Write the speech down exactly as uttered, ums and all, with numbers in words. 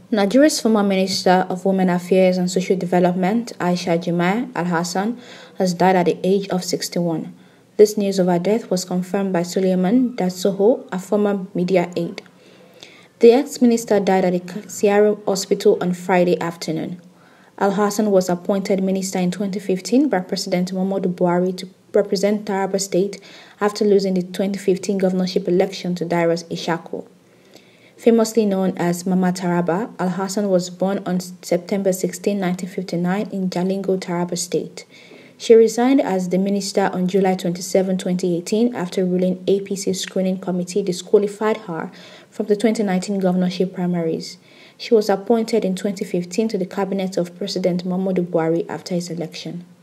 Nigeria's former Minister of Women Affairs and Social Development, Aisha Jumai Al-Hassan, has died at the age of sixty-one. This news of her death was confirmed by Suleiman Dasoho, a former media aide. The ex-minister died at the Kasiari Hospital on Friday afternoon. Al-Hassan was appointed minister in twenty fifteen by President Muhammadu Buhari to represent Taraba State after losing the twenty fifteen governorship election to Darius Ishaku. Famously known as Mama Taraba, Al-Hassan was born on September sixteenth, nineteen fifty-nine in Jalingo, Taraba State. She resigned as the minister on July twenty-seventh, twenty eighteen after ruling A P C screening committee disqualified her from the twenty nineteen governorship primaries. She was appointed in twenty fifteen to the cabinet of President Muhammadu Buhari after his election.